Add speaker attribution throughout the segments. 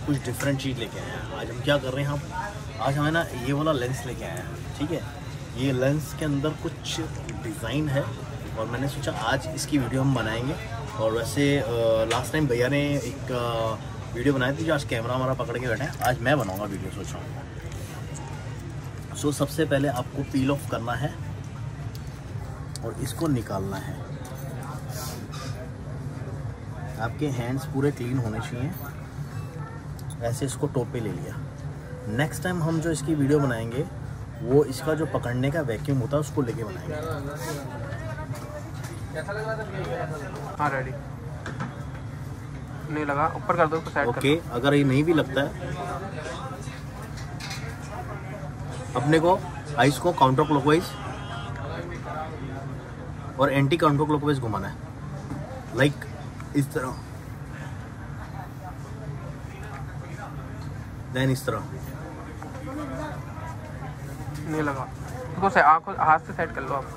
Speaker 1: कुछ डिफरेंट चीज़ लेके आए हैं। आज हम क्या कर रहे हैं, आज हमें ना ये वाला लेंस लेके आए हैं। ठीक है, ये लेंस के अंदर कुछ डिज़ाइन है और मैंने सोचा आज इसकी वीडियो हम बनाएंगे। और वैसे लास्ट टाइम भैया ने एक वीडियो बनाई थी जो आज कैमरा हमारा पकड़ के बैठे हैं, आज मैं बनाऊंगा वीडियो सोच रहा हूँ। सो सबसे पहले आपको पील ऑफ करना है और इसको निकालना है। आपके हैंड्स पूरे क्लीन होने चाहिए। ऐसे इसको टॉप पे ले लिया। नेक्स्ट टाइम हम जो इसकी वीडियो बनाएंगे वो इसका जो पकड़ने का वैक्यूम होता है उसको लेके बनाएंगे।
Speaker 2: हाँ रेडी। नहीं लगा, ऊपर कर दो उसको साइड
Speaker 1: ओके, अगर ये नहीं भी लगता है अपने को आइस को काउंटर क्लॉकवाइज और एंटी काउंटर क्लॉकवाइज घुमाना है, लाइक इस तरह, देन इस तरह।
Speaker 2: नहीं लगा, उसको आँखों हाथ से सेट कर लो आप।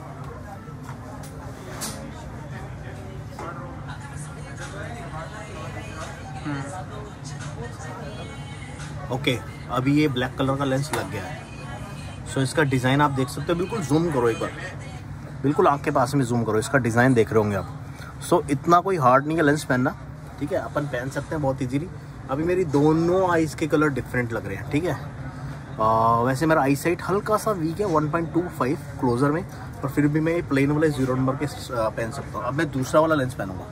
Speaker 1: ओके, अभी ये ब्लैक कलर का लेंस लग गया है। सो इसका डिज़ाइन आप देख सकते हो। बिल्कुल जूम करो एक बार, बिल्कुल आँख के पास में जूम करो, इसका डिज़ाइन देख रहे होंगे आप। सो इतना कोई हार्ड नहीं है लेंस पहनना। ठीक है, अपन पहन सकते हैं बहुत इजीली। अभी मेरी दोनों आईज के कलर डिफरेंट लग रहे हैं। ठीक है, वैसे मेरा आई साइट हल्का सा वीक है 1.25 क्लोजर में, पर फिर भी मैं प्लेन वाले 0 नंबर के पहन सकता हूँ। अब मैं दूसरा वाला लेंस पहनूंगा।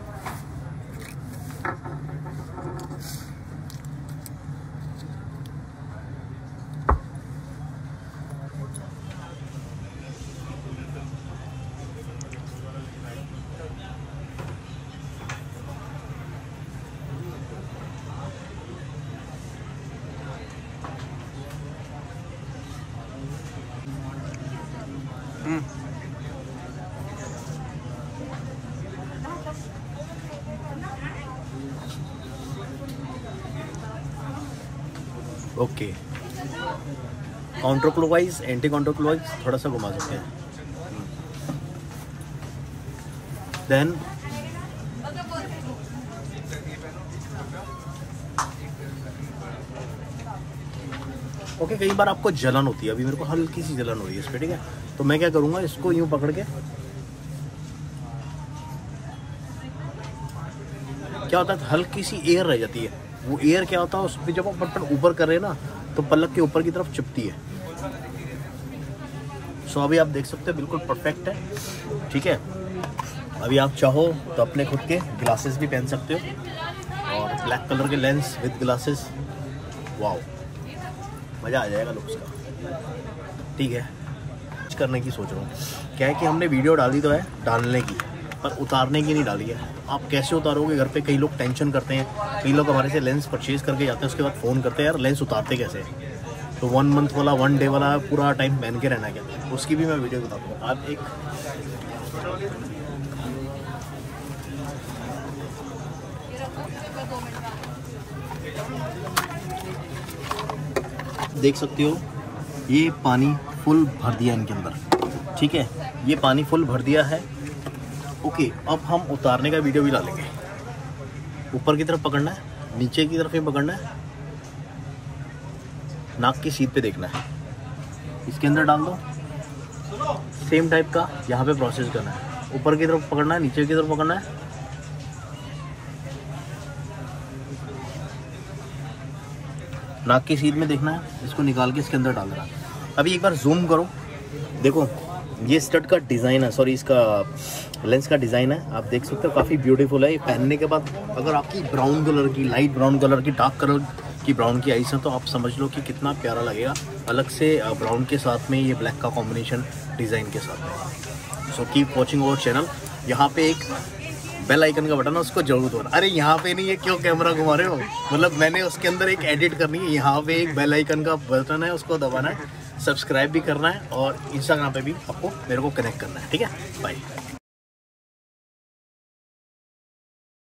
Speaker 1: ओके, counter clockwise anti counter clockwise थोड़ा सा घुमा सकते हैं। देन ओके, कई बार आपको जलन होती है। अभी मेरे को हल्की सी जलन हो रही है इस पे। ठीक है, तो मैं क्या करूंगा, इसको यूं पकड़ के, क्या होता है हल्की सी एयर रह जाती है। वो एयर क्या होता है उस पर जब आप बटन ऊपर कर रहे हैं ना तो पलक के ऊपर की तरफ चिपती है। सो अभी आप देख सकते हैं बिल्कुल परफेक्ट है। ठीक है, अभी आप चाहो तो अपने खुद के ग्लासेस भी पहन सकते हो और ब्लैक कलर के लेंस विद ग्लासेस। वाओ, मज़ा आ जाएगा लुक्स का। ठीक है, कुछ करने की सोच रहा हूँ। क्या है कि हमने वीडियो डाली तो है डालने की, पर उतारने की नहीं डाली है। आप कैसे उतारोगे घर पे? कई लोग टेंशन करते हैं, कई लोग हमारे से लेंस परचेज़ करके जाते हैं, उसके बाद फ़ोन करते हैं यार लेंस उतारते कैसे हैं। तो 1 मंथ वाला 1 डे वाला पूरा टाइम पहन के रहना क्या, उसकी भी मैं वीडियो बताता हूँ। आप एक देख सकते हो, ये पानी फुल भर दिया इनके अंदर। ठीक है, ये पानी फुल भर दिया है। ओके, अब हम उतारने का वीडियो भी डालेंगे। ऊपर की तरफ पकड़ना है, नीचे की तरफ ही पकड़ना है, नाक की सीध पे देखना है, इसके अंदर डाल दो। सेम टाइप का यहाँ पे प्रोसेस करना है। ऊपर की तरफ पकड़ना है, नीचे की तरफ पकड़ना है, नाक की सीध में देखना है, इसको निकाल के इसके अंदर डाल देना। अभी एक बार जूम करो, देखो ये स्टड का डिज़ाइन है, सॉरी इसका लेंस का डिज़ाइन है। आप देख सकते हो काफ़ी ब्यूटीफुल है। ये पहनने के बाद अगर आपकी ब्राउन कलर की, लाइट ब्राउन कलर की, डार्क कलर की ब्राउन की आईज है तो आप समझ लो कि कितना प्यारा लगेगा। अलग से ब्राउन के साथ में ये ब्लैक का कॉम्बिनेशन डिज़ाइन के साथ में। So keep watching our channel. यहाँ पे एक बेल आइकन का बटन है, उसको जरूर दबाना। अरे यहाँ पे नहीं है, क्यों कैमरा घुमा रहे हो? मतलब मैंने उसके अंदर एक एडिट करनी है। यहाँ पे एक बेल आइकन का बटन है, उसको दबाना है, सब्सक्राइब भी करना है और इंस्टाग्राम पे भी आपको मेरे को कनेक्ट करना है। ठीक है, बाय।